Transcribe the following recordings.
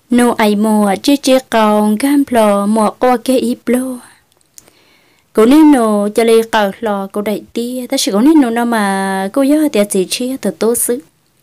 nô ai mùa chia còn cam lò mùa qua cái ít lô cô nên nô cho lấy cào lò cô đại tia ta chỉ có nên nô nào mà cô nhớ tiệt gì chia từ tốt xứ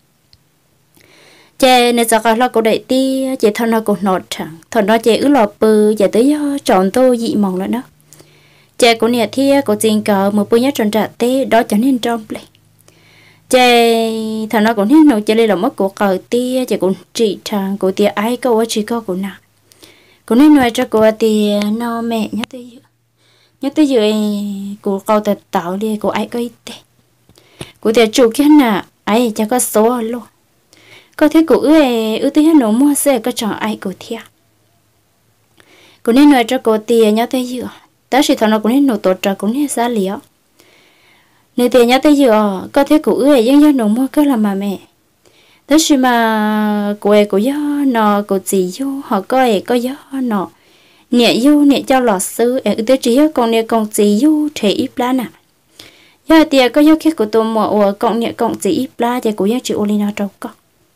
chè nên giờ cào lò cô đại tia chè thằng nó cô nọt chẳng thằng nó chè ứ lò bự chè tới chọn tôi dị mỏng nữa đó chè cô nè thia cô xin cào một bữa nhớ tròn trả tê đó cho nên trong plei chè thằng nó cũng nên nô chè lấy là mất cô cào tia chè cũng trị thằng cô tia ai câu chỉ câu cô nào cô nên nói cho cô tia nó mẹ nhớ tới giờ cô câu tập tạo đi cô ai có ít tệ cô tia chủ cái nào ai chắc có số luôn có thể cô ư tới nó mua xe có chọn ai cô thia cô nên nói cho cô tia nhớ tới giờ ta chỉ thằng nó cũng nên nộp tổ trợ cũng nên giá liệu nếu tia nhớ tới giờ có thể cô dân nó mua cái là mà mẹ đó chỉ mà cô do nó cô gì vô họ có do nó nhẹ vô nhẹ cho lọt sư tới chỉ còn nhẹ còn gì vô thể ít lá nè giờ tia có do cái của tôi mua còn nhẹ còn gì ít lá thì cô do chịu olina đâu có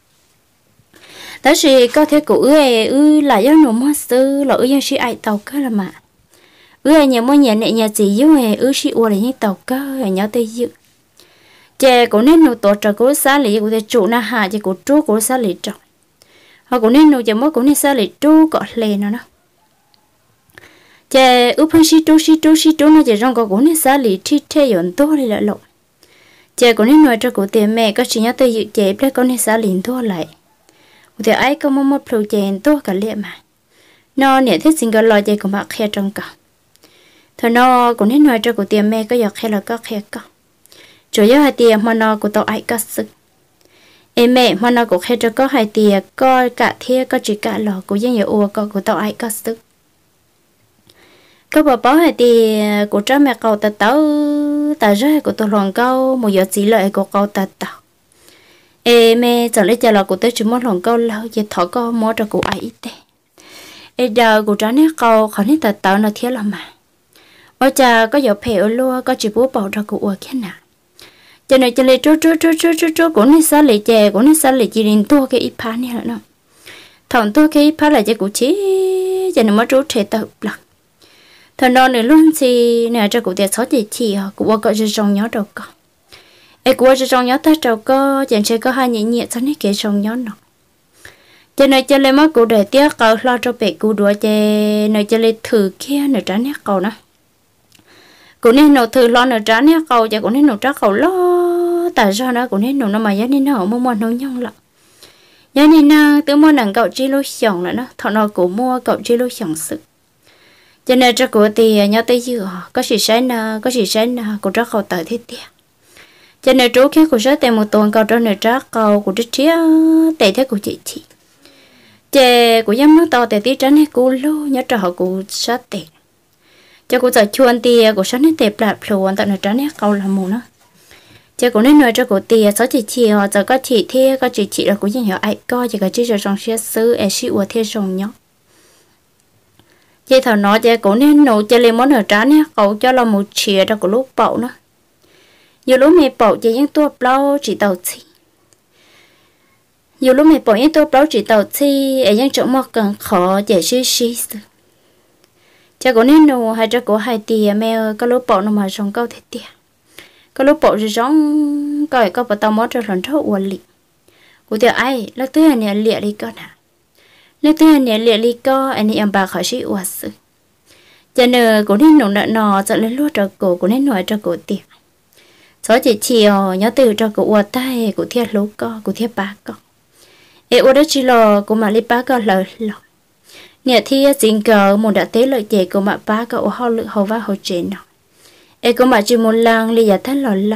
đó chỉ có thể cô là do nó mua sư là do chỉ ai tàu cái là mà nhà mua nhẹ gì vô chỉ là những tàu cái nhớ tới dự chè cũng nên nấu tổ trợ của xã lý của chủ na hà chè của chú của xã lý trọng họ cũng nên nấu chè mỗi cũng nên xã lý chú có lề nó chè phân si chú nó chè trong có cũng nên xã lý thi thế yến to đi lại lộ chè cũng nên nói cho của tiền mẹ có chỉ nhớ tới dự chè để có nên xã lý to lại thì ai có một phụ chè to cả lệ mà nó nhẹ thiết sinh cái lò chè của bạn khe trong cả thôi nó cũng nên nói cho của tiền mẹ có giọt khe là có khe có chủ yếu hai tia mà nó của tao ai có sức em mẹ mà nó cũng hay cho có hai tia có cả thia có chỉ cả lò của dân nhiều có của tao ai có sức có bảo hai tia của cha mẹ cậu ta ra của tao lòng câu một giờ chỉ lợi của cậu ta em mẹ chẳng lấy cha lò của tao chỉ muốn lòng câu lâu giờ thọ có mua cho của ai ít thế em giờ của cha nè cậu khỏi nè tao nó thiếu lắm mà ở cha có giờ phèo luôn có chỉ bố bảo cho của cái nào cho nên cho lấy chỗ cũng nên xả lấy chè cũng nên xả lấy chỉ đến tua cái ít phá này nữa thằng tua cái ít phá là chỉ cũng chỉ cho nên mất chỗ trẻ tập lặng thằng đó nữa luôn gì nè cho cụ tiệt sáu chỉ cụ có cho trong nhớ đâu có ai cụ cho trong nhớ ta đâu có chẳng chơi có hai nhẹ sao này kể trong nhớ nó cho nên cho lấy mất cụ để tiếc cầu lo cho bé cụ đùa chè này cho lấy thử kia nữa trả nét cầu nữa cũng nên nấu thử lo nấu tráng nè cầu chứ cũng nên nấu tráng cầu lo tại sao nó cũng nên nấu nó mà giá nên nó mua nấu nhông lắm giá nên na từ mua nặng cậu chi lô xỏng nữa nó thọ nó cũng mua cậu chi lô xỏng sự cho nên cho của thì nhớ tới giờ có gì sáng na cũng tráng cầu tới thế tiệt cho nên chú kia cũng rất tiền một tuần cầu cho nấu tráng cầu của đứa chia tệ thế của chị chè của giám nó to tệ tí tráng này cô lô nhớ cho họ cũng sát tệ cho cô giờ chuan tia của sáng nay tệp lại phù tận ở trái nét câu là mù nó cho cô nên nói cho cô tia sáu chị họ giờ có chị thia có chị là cũng như hiểu ai coi chỉ có chỉ cho trong xe sư ai chịu ở thia trong nhóc chị thảo nói cho cô nên nấu cho lên món ở trái nét câu cho là một chia đó của lúc bậu nữa nhiều lúc mẹ bậu chỉ những tua bao chỉ tàu chi nhiều lúc mẹ bậu những tua bao chỉ tàu chi ở những chỗ mà cần khó để xí cha cô nên nô hay cha cô hai tia mẹ có lúc bỏ nó mà trong câu thế tia có lúc bỏ rồi giống coi có bắt tao mót cho lần thâu uẩn lì cô tia ai lúc thứ hai nè liệt đi con à lúc thứ hai nè liệt đi con anh em bà khỏi sĩ uẩn sự cha nè cô nên nô nọ dẫn lên luôn cho cô nên nói cho cô tia sáu chị chiều nhớ từ cho cô uẩn tay cô thiệt lú con cô thiệt ba con em uẩn đó chỉ lo cô mà lấy ba con lời lo nè thì chính cờ một đã tế lợi chè của mẹ ba cậu họ lựa hầu va hầu chế nó em có mà chỉ một lần li giả thân lò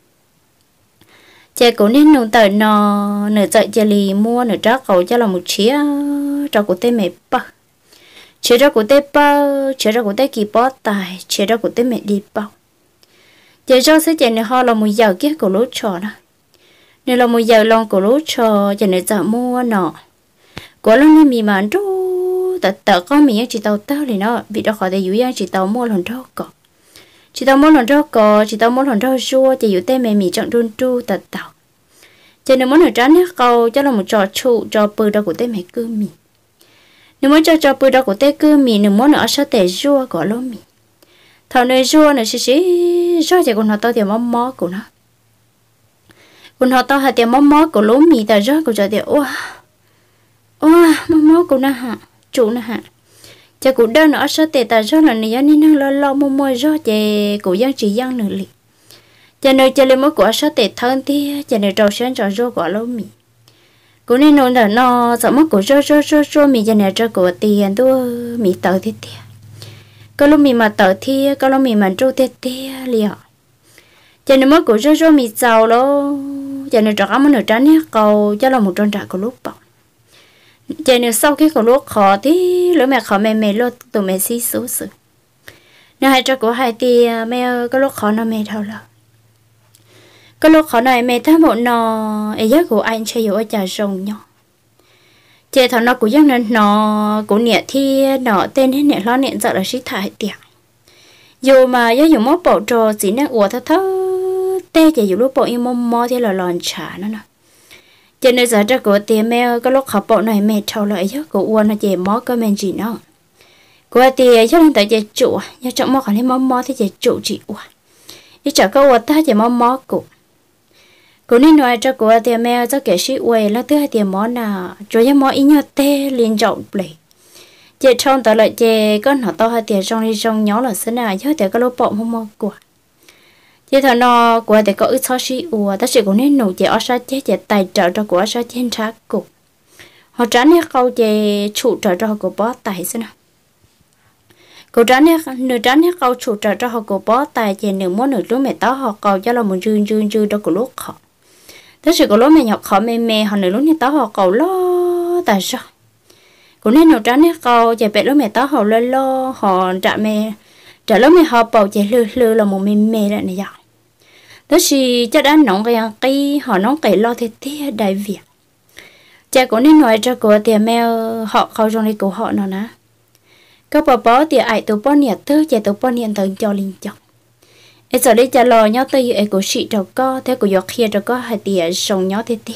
chè cũng nên nông tờ nó nửa dậy chè lì mua nửa trác cậu cho là một chia cho của tê mẹ ba chia cho của tê ba chia cho của tê kỳ bó tài chia cho của tê mẹ đi bao chè cho sẽ chè này họ là một giờ kia của lúa trò đó nếu là một giờ lon của lúa trò chè này giờ mua nọ của lần này mì mà rú tớ có mình chỉ tàu tao thì nó bị đó khỏi để dụ chỉ tàu mua lần đó có chỉ tàu mua lần đó có chỉ tàu mua lần đó chua chỉ dụ tên mẹ chọn đun tru tàu cho nên món ở trán nước câu cho là một trò trụ trò bự đó của tên mẹ cứ mì nếu muốn cho bữa đó của té cứ mì nếu muốn nữa sao té rua của lỗ mì thằng này rua này xí rua thì còn họ tao thì mó của nó còn họ tao hay thì mó của lỗ mì ta rua của cho thì mó của nó hả chủ nó hả cho cụ đơn nó sao té ta rua là này nên năng lo mua rua thì cụ dân chỉ dân nữa liền cho nên cho lên mỗi của sao té thân thì cho nên trâu sáng trâu rua của lỗ mì cô nên nói là nó sợ mất của cho mình cho nên cho của tiền tôi mình tự thế thế có lúc mình mà tự thì có lúc mình mà trâu thế thế liền cho nên mất của cho mình giàu đó cho nên cho các món đồ trắng nhé cầu cho là một tròn trả của lúc bảo cho nên sau khi của lúc khó thì lỡ mẹ khó mẹ luôn tụi mẹ xí số sự nếu hai cho của hai thì mẹ có lúc khó nó mẹ thao là cái lúc khó này mẹ thấy một nó ấy giấc của anh chơi ở trà rồng nhỏ chơi thằng nó của giấc nên nó của nhẹ thì nó tên hết nhẹ lo nhẹ sợ là sĩ thải tiệt dù mà giấc dùng mốt bộ trò chỉ năng ủa thơ tê chỉ dùng lúc bộ im mò thì là lòn trả nó nè cho nên giờ cho của tiền mẹ cái lúc học bộ này mẹ trâu lại giấc của uốn nó chỉ mò cái men gì nó của tiền giấc lên tại chỉ trụ nhưng chọn mò còn lên mò thì chỉ trụ chị uốn đi chợ câu uốn ta chỉ mò cụ cô nên nói cho cô thì mẹ cho kẻ sĩ quay là thứ hai tiền món nào rồi những món ý nhau tê liên trọng lệ chị trong tờ lại chị con họ to hai tiền trong nhỏ là thế nào chứ thì có lỗ bọng không mua của chị thằng nó của thì có ít so sĩ ủa ta chỉ có nên nụ chị ở sát chết chị tài trợ cho của sát trên trác cục họ tránh hết câu chị chủ trợ cho của bó tài thế nào cô tránh hết câu chủ trợ cho họ của bó tài chị nửa món nửa lúc mẹ tao họ cầu cho là một dư đó của lúc họ thế sự của lối mẹ nhọc khó mẹ họ nửa lúc như tao họ cầu lo tại sao cũng nên nấu trắng hết cầu chạy bẹt lối mẹ tao họ lo họ trả lối mẹ họ bầu chạy lư là một mẹ lại này vậy thế thì chắc đã nóng cái họ nóng cái lo thế đại việt cha cũng nên nói cho cô tiền mẹ họ cầu trong đây của họ nó nè các bà bó thì ai tụ bó nhiệt thứ chạy tụ bó nhiệt tận cho linh chồng em giờ đây trả lời nhau tới em của chị đâu có thế của giọt kia đâu có hai tiền sống nhau thế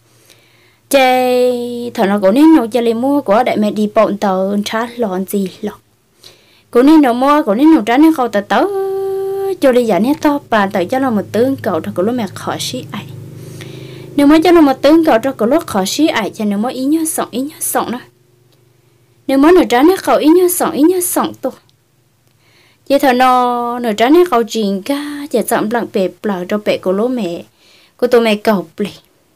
chơi thằng nó cũng nên nấu cho lên mua của đại mẹ đi bọn tàu trả lòn gì lọ cũng nên nấu mua cũng nên nấu trắng nên khâu tàu cho đi giải nét to bàn tới cho nó một tướng cậu cho lúc mẹ khỏi xí ai nếu mới cho nó một tướng cậu cho lúc khỏi xí ai cho nếu mới ý nhớ sống đó nếu mới nấu trắng nét khâu ý nhớ sống tôi vậy thằng nó nửa trái này câu chuyện cả chỉ chậm lặng bẹp lờ cho bẹp của lỗ mẹ của tụi mẹ cầu bể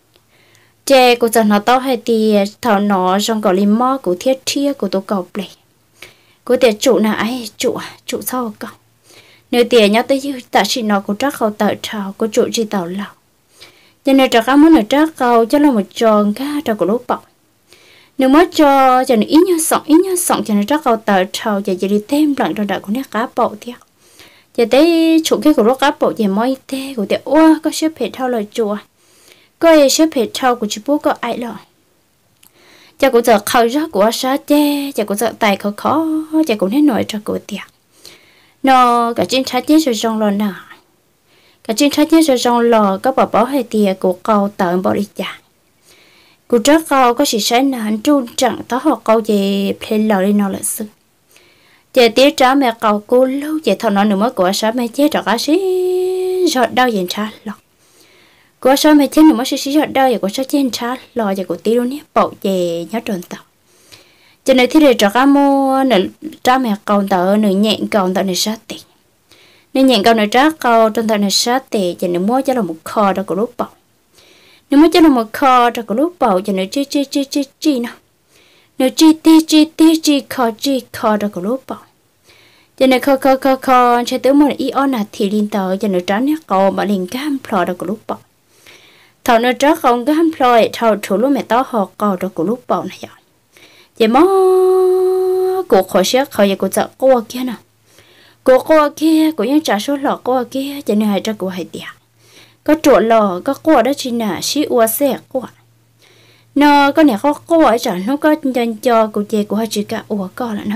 chè của chàng nó to hay thì thằng nó trong cầu lim mò của thiết của tôi cầu bể của tiền trụ nào ai trụ sau cầu nếu tiền nhớ tới tại chị nó của trắc cầu tờ trào của trụ chi tàu lào cho nên trắc muốn nửa trắc cầu cho là một tròn cả trò của lỗ bọc nếu mới cho nên ít nhớ sống cho nên chắc câu tờ trâu chỉ đi thêm lần rồi đã có nét cá bộ thiệt chỉ thấy chủ cái của nó cá bộ chỉ mới thế của tiệm có xếp hết thao lời chùa có xếp hết thao của chú bố có ai rồi cha cũng giờ khâu ra của sa chê cha cũng giờ tài khó cha cũng hết nổi cho của tiệm nó cả trên trái chết rồi trong lò nè cả trên trái chết rồi trong lò có bảo bảo hay tiệm của câu tờ bảo đi chả cô trắc câu có sự sai nản trung chẳng tao học câu gì lên lò đi nó là sự chị tiếc trả mẹ câu cô lâu chị thằng nó nữa mới của sao mẹ chết rồi cá xí giọt đau diện trả lọ của sao mẹ chết nữa mới xí giọt đau vậy của sao chết trả lọ vậy của tí luôn nhé bộ chị nhớ tròn tao cho nên thì để cho cá mua nữa trả mẹ câu tao nữa nhện câu tao nữa sát tiền nên nhện câu nữa trả câu trong tao nữa sát tiền cho nên mua cho là một kho đó của lúc bọc nếu mới cho nó một kho cho cái lúc bầu cho nó chi nào nếu chi kho cho cái lúc bầu cho nên kho cho tới một ion là thì liên tờ cho nó trắng nhá cầu mà liền cam ploi cho cái lúc bầu thầu nó trắng không cam ploi thầu chủ lúc mẹ tao họ kho cho cái lúc bầu này vậy vậy mà cuộc khỏi xét khỏi vậy cuộc chợ cô kia nè cô kia của những trả số lọ cô kia cho nên hay cho cô hay tiệt có chuột lò có quả đó chỉ là xí ua xe quả nó có nè có quả chẳng nó có chân cho của chị của hai chị cả ua co là nó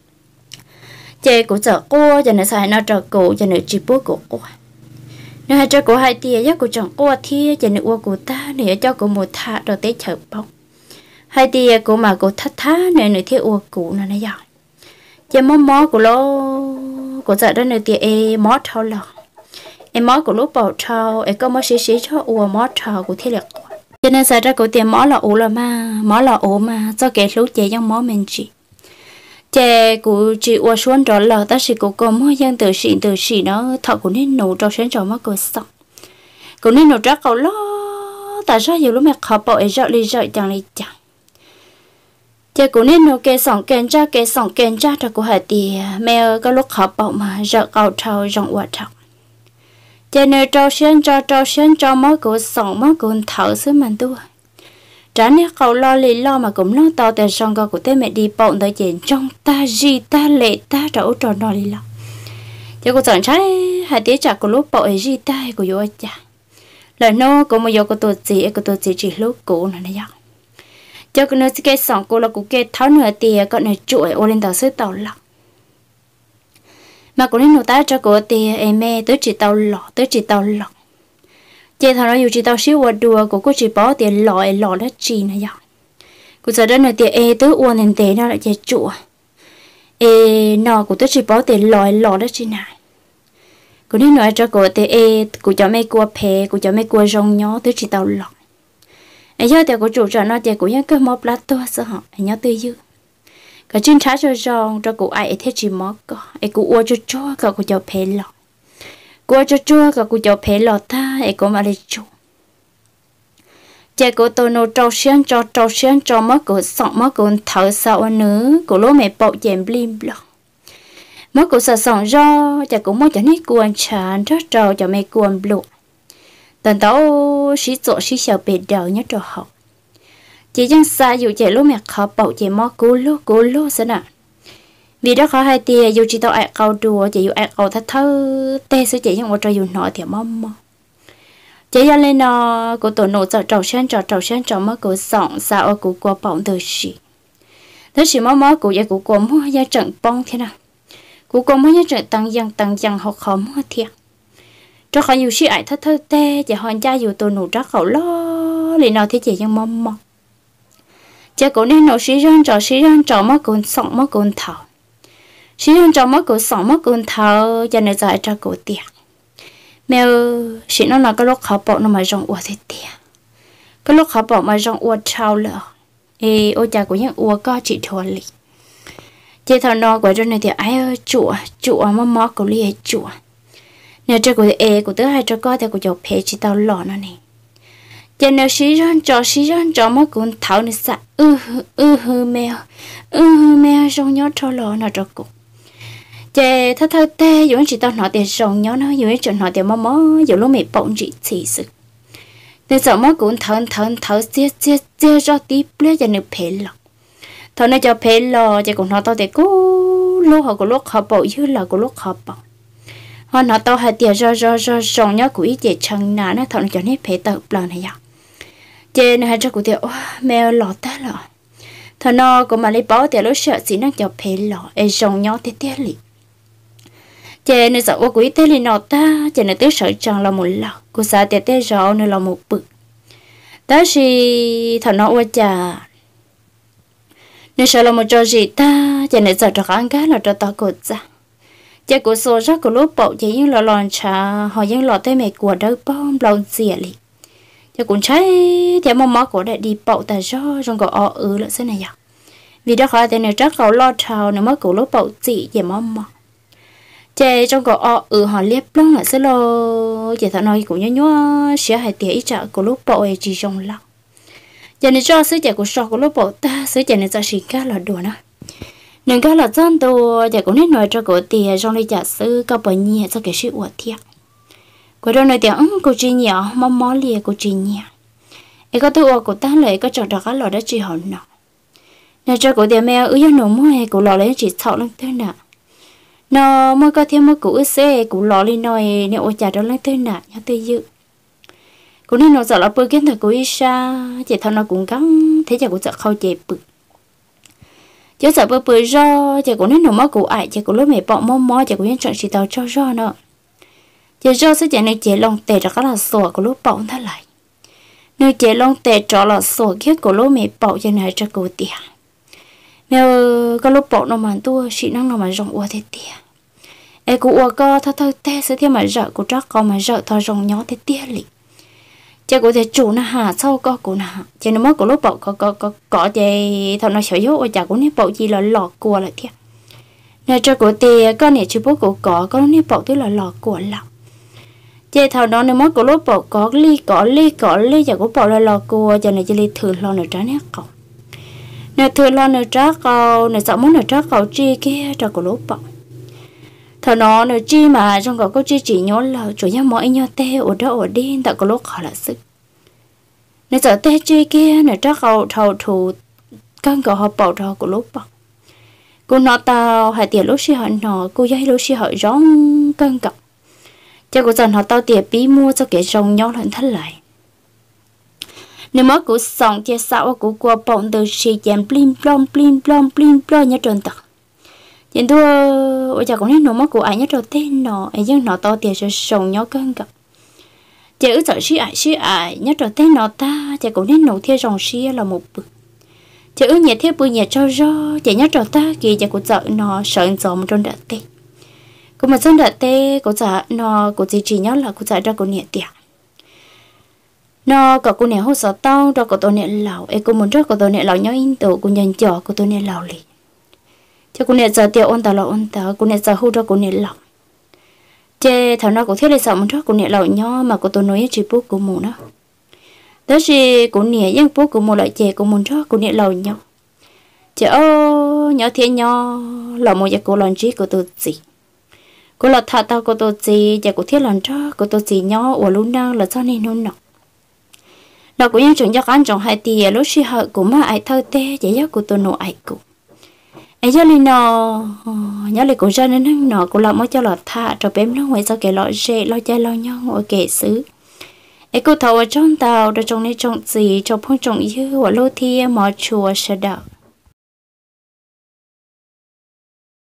chị của chợ cô cho nên xài nó trợ cụ cho nên chỉ bố của quả nó hai cho của hai tia giác của chồng ua thi cho nên ua của ta để cho của một thà rồi tới chợ bông hai tia của mà của thắt thá nơi nơi thiết ua cụ nó này giờ chỉ mó của lo của giờ đó nơi tia mó thao lò em mó của lúc bảo thao em có mó xí cho ua mó thao của thiết liệt cho nên giờ ra của tia mó là ủ là mó là ủ mà cho kẻ lúc chế trong mó mình chị chế của chị ua xuống đó là ta chỉ của cô mó dân từ xịn nó thọ của nên nổ cho sáng cho mó của xong của nên nổ ra cầu lo tại sao nhiều lúc mẹ khó bỏ ấy rợ đi chẳng đi chẳng chế của nên nổ kê sòng kèn cha cho của hải thì mẹ có lúc khó bỏ mà rợ cầu thao rộng quả thao chế nơi trâu xuyên cho mó của sòng mó của thảo xứ mình tu trả nét cầu lo lì lo mà cũng lo to từ sòng co của tên mẹ đi bộn tới chuyện trong ta gì ta lệ ta trâu trò nó lì lo chế của chọn trái hải tí chả của lúc bỏ ấy gì ta của vô chả lời nó của một của tôi chỉ lúc cũ này nhá cho cái nơi cái sòng cô là cũng cái tháo nửa tìa còn này chuỗi ô lên tàu xứ tàu lọc mà cũng nên nô tá cho cô tìa em mẹ tới chỉ tàu lọ chơi thằng nó dù chỉ tàu xíu đùa của cô chỉ bỏ tiền lọ đất chi này nhá cô giờ đó nửa tìa tới uốn lên tè nó lại chơi chuỗi nó của tới chỉ bỏ tiền lọ đất chi này cô nên nói cho cô tìa cô cho mấy cô phe cô cho mấy cô rong nhó tới chỉ tàu lọ ấy giờ thì cô chủ cho nó thì cô nhớ cái móc lá to sao họ ấy nhớ tư dư cái chân trái cho rong cho cô ai thế chỉ móc có ấy cô ua cho cả cô cho phe lọ cô cho cả cô cho phe lọ ta ấy cô mà lấy chủ chạy cô tôi nô trâu xiên cho mất cô sọng mất cô thở sao nữa cô lố mẹ bọc chèm blim lọ mất cô sợ sòng do chạy cô mất cho nít cuốn chán rất trâu cho mẹ cuốn blu tận tao xí xào bệt đầu nhất trò học chỉ chẳng xa dù chạy lúc mẹ khó bảo chạy mò cố lô sao nè vì đó khó hai tia dù chỉ tao ai câu đùa chạy dù ai câu thơ tê sẽ chạy nhưng mà cho dù nọ thì mò chạy ra lên nó của tổ nổ trầu sen trò mất của sọng sao ở của qua bỏng từ xì thế xì mò của vậy của mua ra trận bông thế nào của mua ra trận tăng dần học khó mua thiệt cho khỏi nhiều sĩ ai thơ tê và hoàn cha dù tôi nụ trắc khẩu lo liền nào thế chỉ nhưng mong cha cổ nên nụ sĩ răng trò mất cồn sọng mất cồn thảo sĩ răng trò mất cồn sọng mất cồn thảo cho nên giải cho cổ tiệt mèo sĩ nó là cái lúc khó bỏ nó mà rong ua thế tiệt cái lúc khó bỏ mà rong ua trao lợ ôi cha của những ua có chỉ thua lì chị thằng nó của trong này thì ai ơi chùa mò cổ li chùa nếu cho cô của tớ hay cho con thì cô cho phê chỉ tao lọ nó này cho nếu xí rắn cho mất cũng tháo này sa mèo rong nhót cho lọ nó cho cô chị thơ tê dù chỉ tao nói tiền rong nhót nó dù chuyện nói tiền mò dù lúc mẹ bỗng chị chỉ sự nên sợ mất cũng thở chia cho tí lấy cho nên phê lọ thằng này cho phê lọ chị cũng nói tao thì cô lúc họ có lúc họ bảo như là có lúc họ bảo họ nói tao hay tiền do rong nhớ của ý chị chẳng nà nó thằng cho nên phải tự lần này à chị này hay cho của tiền mèo lọt ta lọ thằng nó cũng mà lấy bỏ tiền lúc sợ gì nó cho phải lọ ấy rong nhớ thế tiếc lì chị này sợ của ý thế lì nọ ta chị này tới sợ chẳng là một lọ của xã tiền tê rõ nữa là một bự đó thì thằng nó cha nên sợ là một trò gì ta chị này sợ cho ăn cá là cho tao cột ra chị của số rất của lúc bộ chị những lon trà họ những lọ tay mẹ của đỡ bom lòng xỉa lì chị cũng thấy theo mò của đại đi bộ tại do trong có là thế này à vì đó khỏi tên này chắc cậu lo trào nếu mất của lúc bộ chị về mò chị trong có họ liếp lắm là sẽ lo chị thằng nói cũng nhớ sẽ hay tiền ít trả của lúc bộ chỉ trong lòng chị này cho sứ chị của sọ của lúc bộ ta sứ chị này cho xì cá là đùa nữa nên cái là dân tôi thì cũng nên nói cho cô tiền trong đây giả sử các bệnh nhẹ cho cái sự uất thiệt cô đâu nói tiếng cô chỉ nhỏ mò lìa cô chỉ nhẹ ấy có tôi của ta lấy có chọn được cái lọ đó chỉ hòn nọ nên cho cô tiền mẹ ư nó mua cô lọ lấy chỉ thọ lên thế nào nó mới có thêm một củ xe củ lọ lên nói nếu ôi chả đó lên thế nào nhá tôi dự cô nên nó sợ là bơi kiến thật cô isa chỉ thằng nó cũng cắn thế chả cũng sợ khâu chè bự chứ sợ bơi do chỉ cũng nên nấu món củ ải chỉ cũng lúc mẹ bỏ mò chỉ cũng nên chọn chỉ tao cho do nữa chỉ do sẽ chỉ này chỉ lòng tệ ra cái là sủa của lúc bỏ thay lại nơi chế long tệ trọ là sổ kia của lô mẹ bảo cho này cho cô tiền mẹ có lúc bảo nó mà tua chị năng nó mà rong ua thế tiền em cũng ua co thơ thơ tê sẽ thêm mà rợ của chắc con mà rợ thơ rong nhỏ thế tiền lì chứ có thể chủ nó hà sau có của nó chứ nó mới có lúc bảo có thì thằng nó sợ yếu ở chả cũng nếp bảo gì là lọt cua lại thiệt nên cho cô tiền con này chú bố của có nếp bảo tức là lọt cua lắm chị thằng đó nếu mới có lúc bảo có ly giờ cũng bảo là lò cua giờ này chỉ ly thử lo nữa trái nét cậu nếu thử lo nữa trái cậu nếu sợ muốn nữa trái cậu chi kia cho có lúc bảo thằng nó nữa chi mà trong cậu có chi chỉ nhớ là chủ yếu mọi nhau tê ở đó ở đi tại có lúc khó là sức nếu sợ tê chi kia nữa trái cậu thầu thủ cân cậu họ bảo cho có lúc bảo cô nó tao hay tiền lúc xí họ nó cô giấy lúc xí họ rong cân cậu cho cô dần họ tao tiền bí mua cho cái rồng nhau lần thắt lại nếu mà cô sống chia sạo cô qua bỏng từ xì chém plim plom nhớ trơn tật chuyện thua ở chả có nên nó mà cô ai nhớ trơn tên nó ấy nhưng nó tao tiền cho rồng nhau cân cậu chỉ ước sợ xí ai nhớ trơn tên nó ta chỉ có nên nấu theo rồng xí là một bực chỉ ước nhẹ theo bữa nhẹ cho chỉ nhớ trơn ta kỳ chỉ cô sợ nó sợ gió một trong đợt tê cô mà dân đợt tê cô giả nó cô chỉ nhớ là cô giả ra cô nhẹ tiệt nó có cô nhẹ hốt sợ tao đó có tôi nhẹ lẩu ấy cô muốn rất có tôi nhẹ lẩu nhớ in tổ cô nhận chọ cô tôi nhẹ lẩu lì cho cô nhẹ giờ tiệt ôn tao cô nhẹ giờ hút ra cô nhẹ lẩu chê thằng nó cô thiết lại sợ muốn rất cô nhẹ lẩu nhớ mà cô tôi nói chỉ bố cô mù nó đó là cô nhẹ nhưng bố cô mù lại chê cô muốn rất cô nhẹ lẩu nhớ chê ô nhớ thiên nhớ là một giờ cô làm trí của tôi gì cô là thà tao cô tôi gì và cô thiết làm cho cô tôi gì nhỏ ở luôn đang là cho nên nôn nọ nó cũng như chuyện cho anh chồng hai tì lúc xí hợ của má ai thơ tê chỉ cho cô tôi nụ ai cũng ấy cho nên nó nhớ lại cô ra nên năng nọ cô làm mới cho là thà cho bém nó ngoài cho cái lọ rễ lo chai lo nhau ở kệ xứ ấy cô thầu ở trong tàu rồi trong này trong gì trong phong trong yêu ở lô thi mò chùa sợ đạo